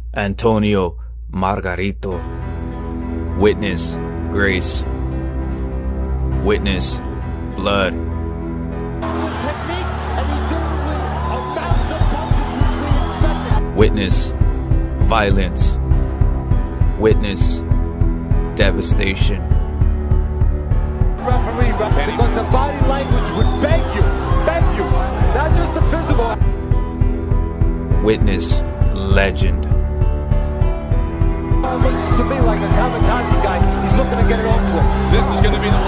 Antonio Margarito. Witness grace. Witness blood. Witness violence. Witness devastation. Referee, because the body language would beg you, not just the physical. Witness legend. Looks to me like a kamikaze guy. He's looking to get it over with. This is going to be the